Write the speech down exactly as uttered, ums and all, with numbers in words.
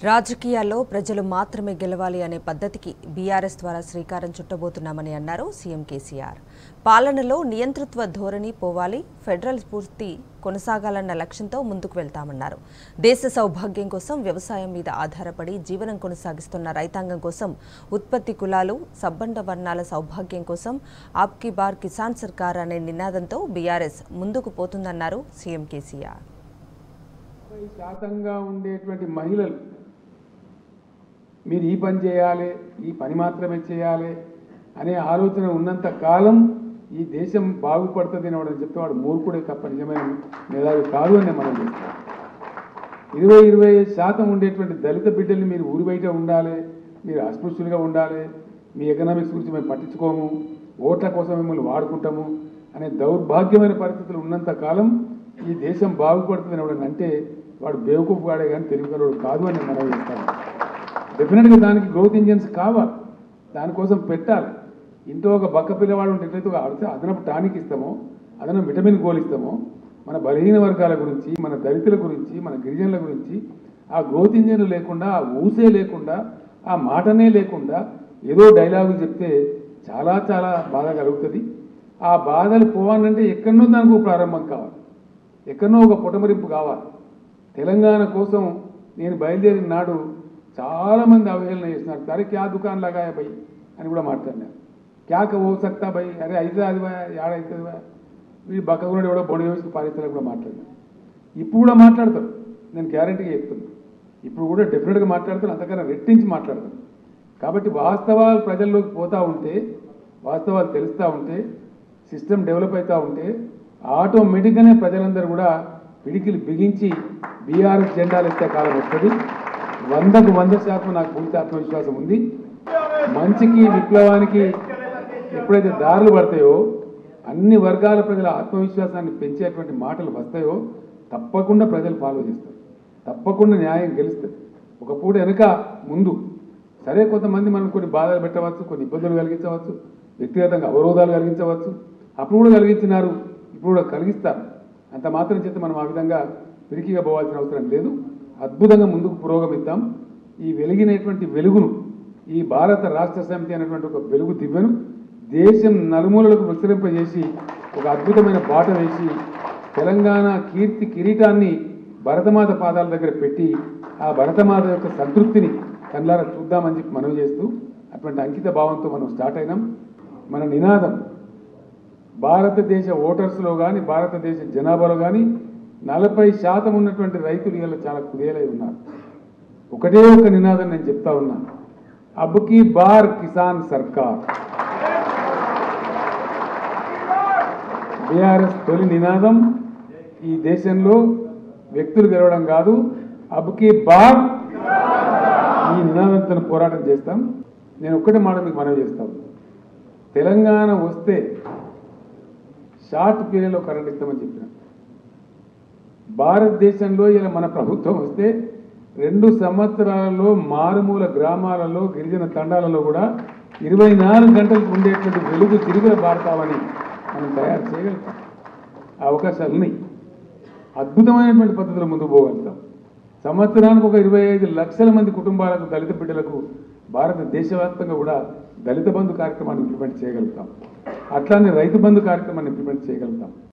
రాజకీయాల్లో ప్రజలు మాత్రమే గెలవాలి అనే పద్ధతికి బీఆర్ఎస్ ద్వారా శ్రీకారం చుట్టబోతున్నామని అన్నారు సీఎం కేసీఆర్. పాలనలో నియంతృత్వ ధోరణి పోవాలి, ఫెడరల్ స్ఫూర్తి కొనసాగాలన్న లక్ష్యంతో ముందుకు వెళ్తామన్నారు. దేశ సౌభాగ్యం కోసం వ్యవసాయం మీద ఆధారపడి జీవనం కొనసాగిస్తున్న రైతాంగం కోసం, ఉత్పత్తి కులాలు, సబ్బండ వర్ణాల సౌభాగ్యం కోసం ఆప్కీ బార్ కిసాన్ సర్కార్ అనే నినాదంతో బీఆర్ఎస్ ముందుకు పోతుందన్నారు సీఎం కేసీఆర్. శాతంగా ఉండేటువంటి మహిళలు మీరు ఈ పని చేయాలి, ఈ పని మాత్రమే చేయాలి అనే ఆలోచన ఉన్నంత కాలం ఈ దేశం బాగుపడుతుంది అని వాడు చెప్తే వాడు మూర్ఖుడే తప్ప నిజమైన మేధావి కాదు అని మనం చెప్తాం. ఇరవై ఇరవై ఐదు శాతం ఉండేటువంటి దళిత బిడ్డల్ని మీరు ఊరి బయట ఉండాలి, మీరు అస్పృశ్యులుగా ఉండాలి, మీ ఎకనామిక్స్ గురించి మేము పట్టించుకోము, ఓట్ల కోసం మిమ్మల్ని వాడుకుంటాము అనే దౌర్భాగ్యమైన పరిస్థితులు ఉన్నంత కాలం ఈ దేశం బాగుపడుతుంది అని వాడు అంటే వాడు బేవకూఫ్ వాడే కానీ తెలివిగలవాడు కాదు అని మనం చెప్తాము. డెఫినెట్గా దానికి గ్రోత్ ఇంజన్స్ కావాలి, దానికోసం పెట్టాలి. ఇంట్లో ఒక బక్క పిల్లవాడు ఉంటే ఎట్లయితే ఒక అదనపు టానిక్ ఇస్తామో, అదనపు విటమిన్ గోల్ ఇస్తామో, మన బలహీన వర్గాల గురించి, మన దళితుల గురించి, మన గిరిజనుల గురించి ఆ గ్రోత్ ఇంజన్ లేకుండా, ఆ ఊసే లేకుండా, ఆ మాటనే లేకుండా ఏదో డైలాగులు చెప్తే చాలా చాలా బాధ కలుగుతుంది. ఆ బాధలు పోవాలంటే ఎక్కడనో దానికి ప్రారంభం కావాలి, ఎక్కడనో ఒక పుటమరింపు కావాలి. తెలంగాణ కోసం నేను బయలుదేరిన నాడు చాలామంది అవహేళన చేస్తున్నారు. సరే క్యా దుకాన్ లగాయా భయ్ అని కూడా మాట్లాడినారు. క్యా ఓ సక్తా భయ్, అరే అయితే అది ఏడైతుంది భయ, వీడు బక్కగున్నాడు ఎవడో బొండ వేసుకు పారిస్తారు కూడా మాట్లాడినారు. ఇప్పుడు కూడా మాట్లాడతారు, నేను గ్యారంటీగా చెప్తున్నాను. ఇప్పుడు కూడా డెఫినెట్గా మాట్లాడతారు, అంతకన్నా రెట్టించి మాట్లాడతారు. కాబట్టి వాస్తవాలు ప్రజల్లోకి పోతూ ఉంటే, వాస్తవాలు తెలుస్తూ ఉంటే, సిస్టమ్ డెవలప్ అవుతూ ఉంటే ఆటోమేటిక్గానే ప్రజలందరూ కూడా పిడికిలు బిగించి బీఆర్ఎస్ జెండాలు ఎత్తే కాలం వస్తుంది. వందకు వంద శాతం నాకు పూర్తి ఆత్మవిశ్వాసం ఉంది. మంచికి విప్లవానికి ఎప్పుడైతే దారులు పడతాయో, అన్ని వర్గాల ప్రజల ఆత్మవిశ్వాసాన్ని పెంచేటువంటి మాటలు వస్తాయో తప్పకుండా ప్రజలు ఫాలో చేస్తారు, తప్పకుండా న్యాయం గెలుస్తుంది. ఒక పూట వెనుక ముందు సరే కొంతమంది మనం కొన్ని బాధలు పెట్టవచ్చు, కొన్ని ఇబ్బందులు కలిగించవచ్చు, వ్యక్తిగతంగా అవరోధాలు కలిగించవచ్చు. అప్పుడు కూడా కలిగించినారు, ఇప్పుడు కూడా కలిగిస్తారు. అంత మాత్రం చేత మనం ఆ విధంగా పిరికిగా పోవాల్సిన అవసరం లేదు. అద్భుతంగా ముందుకు పురోగమిద్దాం. ఈ వెలిగినటువంటి వెలుగును, ఈ భారత రాష్ట్ర సమితి అనేటువంటి ఒక వెలుగు దివ్యను దేశం నలుమూలలకు విస్తరింపజేసి ఒక అద్భుతమైన బాట వేసి తెలంగాణ కీర్తి కిరీటాన్ని భరతమాత పాదాల దగ్గర పెట్టి ఆ భరతమాత యొక్క సంతృప్తిని కళ్ళారా చూద్దామని చెప్పి మనవి చేస్తూ అటువంటి అంకిత భావంతో మనం స్టార్ట్ అయినాం. మన నినాదం భారతదేశ ఓటర్స్లో కానీ, భారతదేశ జనాభాలో కానీ నలభై శాతం ఉన్నటువంటి రైతులు ఇలా చాలా కుదేలై ఉన్నారు. ఒకటే ఒక నినాదం నేను చెప్తా ఉన్నా, అబ్కీ బార్ కిసాన్ సర్కార్. బీఆర్ఎస్ తొలి నినాదం ఈ దేశంలో వ్యక్తులు గెలవడం కాదు, అబ్కీ బార్ ఈ నినాదంతో పోరాటం చేస్తాం. నేను ఒక్కటే మాట మీకు మనవి చేస్తాను, తెలంగాణ వస్తే షార్ట్ పీరియడ్లో కరెంట్ ఇస్తామని చెప్పిన. భారతదేశంలో ఇలా మన ప్రభుత్వం వస్తే రెండు సంవత్సరాలలో మారుమూల గ్రామాలలో, గిరిజన తండాలలో కూడా ఇరవై నాలుగు గంటలకు ఉండేటువంటి వెలుగు తిరుగుల భారతావని మనం తయారు చేయగలుగుతాం. ఆ అవకాశాలని అద్భుతమైనటువంటి పద్ధతిలో ముందుకు పోగలుగుతాం. సంవత్సరానికి ఒక ఇరవై ఐదు లక్షల మంది కుటుంబాలకు, దళిత బిడ్డలకు భారతదేశవ్యాప్తంగా కూడా దళిత బంధు కార్యక్రమాన్ని ఇంప్లిమెంట్ చేయగలుగుతాం. అట్లానే రైతు బంధు కార్యక్రమాన్ని ఇంప్లిమెంట్ చేయగలుగుతాం.